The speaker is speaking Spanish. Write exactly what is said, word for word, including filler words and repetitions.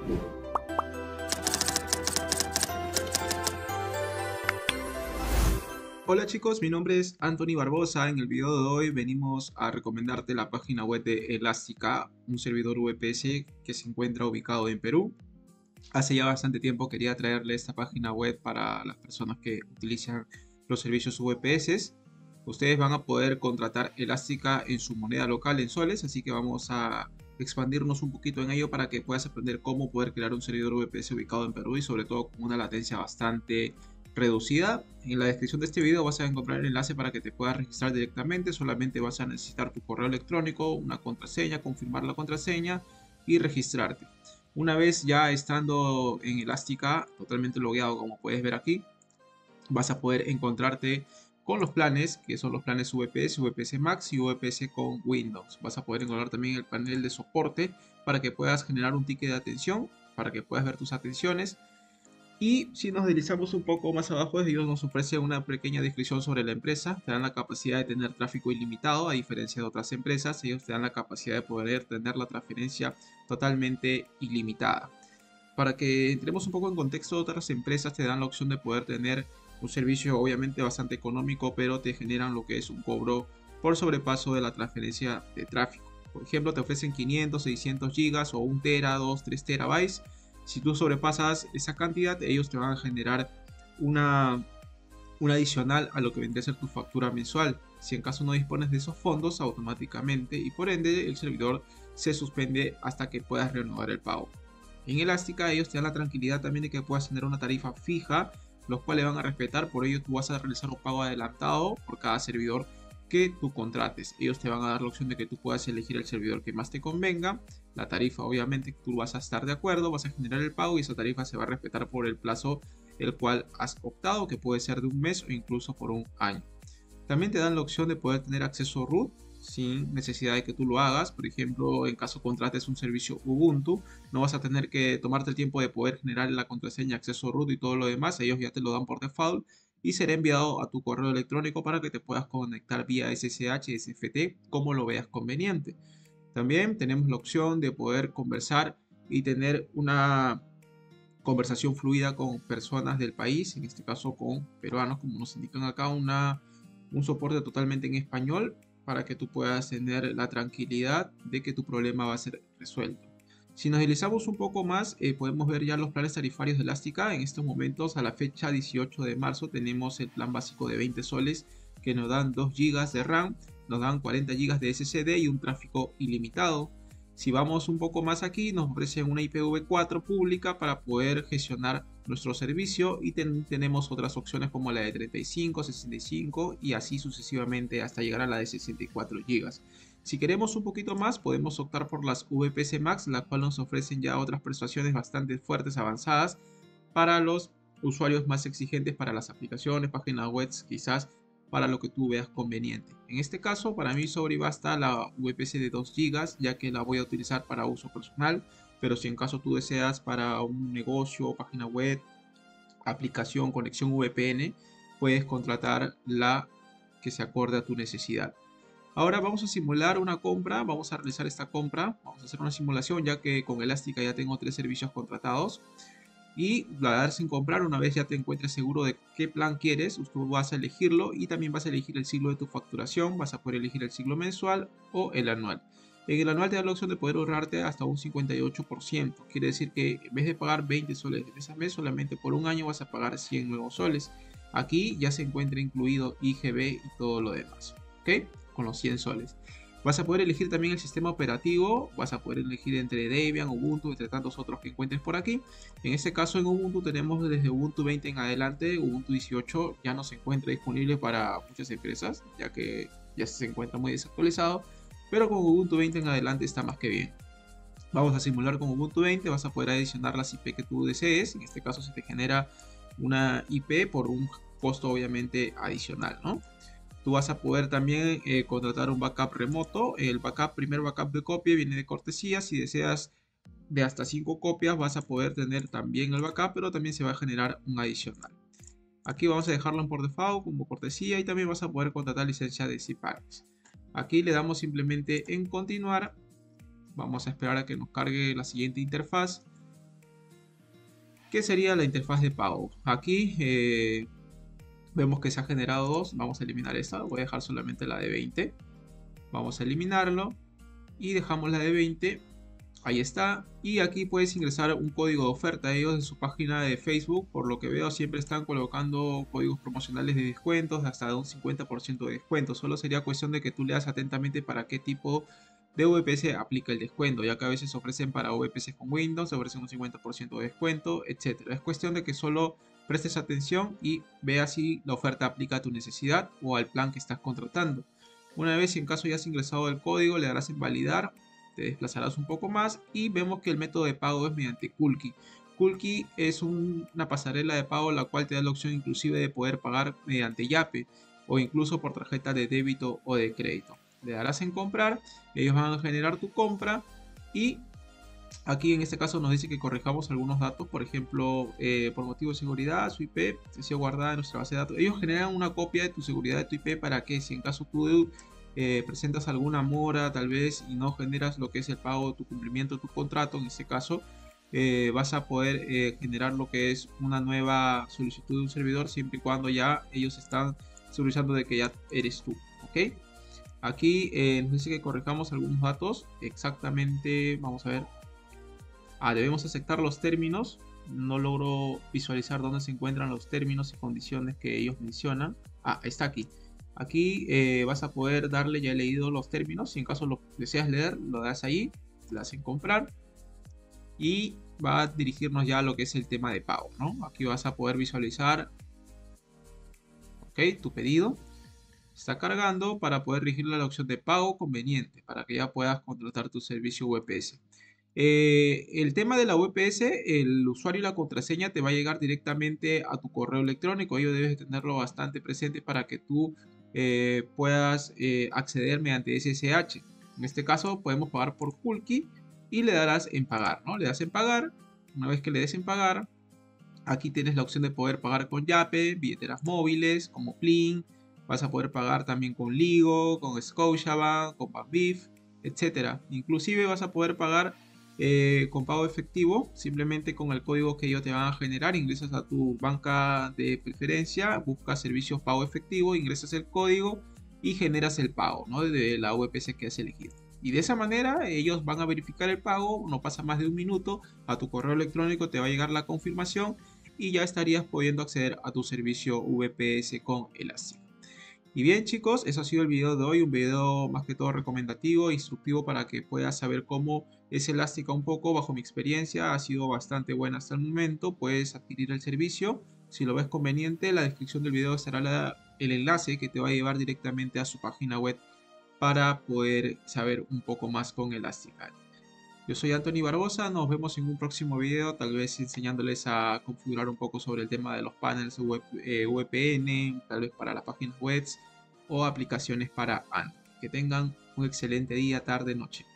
Hola chicos, mi nombre es Anthony Barbosa. En el video de hoy venimos a recomendarte la página web de Elástica, un servidor V P S que se encuentra ubicado en Perú. Hace ya bastante tiempo quería traerle esta página web para las personas que utilizan los servicios V P S. Ustedes van a poder contratar Elástica en su moneda local en soles, así que vamos a expandirnos un poquito en ello para que puedas aprender cómo poder crear un servidor V P S ubicado en Perú y sobre todo con una latencia bastante reducida. En la descripción de este video vas a encontrar el enlace para que te puedas registrar directamente. Solamente vas a necesitar tu correo electrónico, una contraseña, confirmar la contraseña y registrarte. Una vez ya estando en Elástica, totalmente logueado como puedes ver aquí, vas a poder encontrarte con los planes, que son los planes V P S, V P S Max y V P S con Windows. Vas a poder encontrar también el panel de soporte para que puedas generar un ticket de atención, para que puedas ver tus atenciones. Y si nos deslizamos un poco más abajo, ellos nos ofrecen una pequeña descripción sobre la empresa. Te dan la capacidad de tener tráfico ilimitado, a diferencia de otras empresas. Ellos te dan la capacidad de poder tener la transferencia totalmente ilimitada. Para que entremos un poco en contexto, otras empresas te dan la opción de poder tener un servicio obviamente bastante económico, pero te generan lo que es un cobro por sobrepaso de la transferencia de tráfico. Por ejemplo, te ofrecen quinientos, seiscientos gigas o un tera, dos, tres terabytes. Si tú sobrepasas esa cantidad, ellos te van a generar una, una adicional a lo que vendría a ser tu factura mensual. Si en caso no dispones de esos fondos, automáticamente y por ende el servidor se suspende hasta que puedas renovar el pago. En Elástica ellos te dan la tranquilidad también de que puedas tener una tarifa fija, los cuales van a respetar. Por ello tú vas a realizar un pago adelantado por cada servidor que tú contrates. Ellos te van a dar la opción de que tú puedas elegir el servidor que más te convenga. La tarifa obviamente tú vas a estar de acuerdo, vas a generar el pago y esa tarifa se va a respetar por el plazo el cual has optado, que puede ser de un mes o incluso por un año. También te dan la opción de poder tener acceso root sin necesidad de que tú lo hagas. Por ejemplo, en caso contrates un servicio Ubuntu, no vas a tener que tomarte el tiempo de poder generar la contraseña, acceso root y todo lo demás. Ellos ya te lo dan por default y será enviado a tu correo electrónico para que te puedas conectar vía S S H, S F T, como lo veas conveniente. También tenemos la opción de poder conversar y tener una conversación fluida con personas del país, en este caso con peruanos, como nos indican acá, una, un soporte totalmente en español para que tú puedas tener la tranquilidad de que tu problema va a ser resuelto. Si nos deslizamos un poco más, eh, podemos ver ya los planes tarifarios de Elástica. En estos momentos, a la fecha dieciocho de marzo, tenemos el plan básico de veinte soles que nos dan dos gigas de RAM, nos dan cuarenta gigas de S S D y un tráfico ilimitado. Si vamos un poco más aquí, nos ofrecen una I P v cuatro pública para poder gestionar nuestro servicio y ten tenemos otras opciones como la de treinta y cinco, sesenta y cinco y así sucesivamente hasta llegar a la de sesenta y cuatro gigas. Si queremos un poquito más, podemos optar por las V P S Max, la cual nos ofrecen ya otras prestaciones bastante fuertes, avanzadas para los usuarios más exigentes, para las aplicaciones, páginas web, quizás para lo que tú veas conveniente. En este caso, para mí sobre basta la V P S de dos gigas, ya que la voy a utilizar para uso personal, pero si en caso tú deseas para un negocio, página web, aplicación, conexión V P N, puedes contratar la que se acorde a tu necesidad. Ahora vamos a simular una compra, vamos a realizar esta compra, vamos a hacer una simulación ya que con Elástica ya tengo tres servicios contratados. Y la dar sin comprar, una vez ya te encuentres seguro de qué plan quieres, tú vas a elegirlo y también vas a elegir el ciclo de tu facturación, vas a poder elegir el ciclo mensual o el anual. En el anual te da la opción de poder ahorrarte hasta un cincuenta y ocho por ciento, quiere decir que en vez de pagar veinte soles de mes a mes, solamente por un año vas a pagar cien nuevos soles. Aquí ya se encuentra incluido I G B y todo lo demás, ¿ok? Con los cien soles. Vas a poder elegir también el sistema operativo, vas a poder elegir entre Debian, Ubuntu, entre tantos otros que encuentres por aquí. En este caso en Ubuntu tenemos desde Ubuntu veinte en adelante. Ubuntu dieciocho ya no se encuentra disponible para muchas empresas, ya que ya se encuentra muy desactualizado, pero con Ubuntu veinte en adelante está más que bien. Vamos a simular con Ubuntu veinte, vas a poder adicionar las I P que tú desees. En este caso se te genera una I P por un costo obviamente adicional, ¿no? Tú vas a poder también eh, contratar un backup remoto. El backup, primer backup de copia viene de cortesía. Si deseas de hasta cinco copias vas a poder tener también el backup, pero también se va a generar un adicional. Aquí vamos a dejarlo por default como cortesía y también vas a poder contratar licencia de cPanels. Aquí le damos simplemente en continuar. Vamos a esperar a que nos cargue la siguiente interfaz. ¿Qué sería la interfaz de pago? Aquí eh, vemos que se ha generado dos. Vamos a eliminar esta. Voy a dejar solamente la de veinte. Vamos a eliminarlo. Y dejamos la de veinte. Ahí está. Y aquí puedes ingresar un código de oferta. Ellos en su página de Facebook, por lo que veo, siempre están colocando códigos promocionales de descuentos de hasta un cincuenta por ciento de descuento. Solo sería cuestión de que tú leas atentamente para qué tipo de V P S aplica el descuento, ya que a veces ofrecen para V P S con Windows, ofrecen un cincuenta por ciento de descuento, etcétera. Es cuestión de que solo prestes atención y veas si la oferta aplica a tu necesidad o al plan que estás contratando. Una vez, si en caso ya has ingresado el código, le darás en validar, te desplazarás un poco más y vemos que el método de pago es mediante Kulki. Kulki es un, una pasarela de pago la cual te da la opción inclusive de poder pagar mediante Yape o incluso por tarjeta de débito o de crédito. Le darás en comprar, ellos van a generar tu compra y aquí en este caso nos dice que corrijamos algunos datos, por ejemplo, eh, por motivo de seguridad, su I P ha sido guardada en nuestra base de datos. Ellos generan una copia de tu seguridad de tu I P para que si en caso tú eh, presentas alguna mora tal vez y no generas lo que es el pago, tu cumplimiento de tu contrato, en este caso, eh, vas a poder eh, generar lo que es una nueva solicitud de un servidor siempre y cuando ya ellos están segurizando de que ya eres tú, ¿ok? Aquí eh, nos dice que corrijamos algunos datos. Exactamente, vamos a ver. Ah, debemos aceptar los términos. No logro visualizar dónde se encuentran los términos y condiciones que ellos mencionan. Ah, está aquí. Aquí eh, vas a poder darle, ya he leído los términos. Si en caso lo deseas leer, lo das ahí. Le das en comprar. Y va a dirigirnos ya a lo que es el tema de pago, ¿no? Aquí vas a poder visualizar, ok, tu pedido. Está cargando para poder dirigirle a la opción de pago conveniente para que ya puedas contratar tu servicio V P S. Eh, el tema de la V P S, el usuario y la contraseña te va a llegar directamente a tu correo electrónico. Ello debes tenerlo bastante presente para que tú eh, puedas eh, acceder mediante S S H. En este caso podemos pagar por Kulki y le darás en pagar, ¿no? Le das en pagar. Una vez que le des en pagar, aquí tienes la opción de poder pagar con Yape, billeteras móviles como Plin. Vas a poder pagar también con Ligo, con Scotiabank, con Banbif, etcétera. Inclusive vas a poder pagar eh, con pago efectivo, simplemente con el código que ellos te van a generar. Ingresas a tu banca de preferencia, buscas servicios pago efectivo, ingresas el código y generas el pago, ¿no?, de la V P S que has elegido. Y de esa manera ellos van a verificar el pago, no pasa más de un minuto, a tu correo electrónico te va a llegar la confirmación y ya estarías pudiendo acceder a tu servicio V P S con Elastic. Y bien chicos, eso ha sido el video de hoy, un video más que todo recomendativo, instructivo para que puedas saber cómo es Elástica un poco. Bajo mi experiencia ha sido bastante buena hasta el momento. Puedes adquirir el servicio, si lo ves conveniente, en la descripción del video estará la, el enlace que te va a llevar directamente a su página web para poder saber un poco más con Elástica. Yo soy Anthony Barbosa, nos vemos en un próximo video, tal vez enseñándoles a configurar un poco sobre el tema de los panels web, eh, V P N, tal vez para las páginas web o aplicaciones para Android. Que tengan un excelente día, tarde, noche.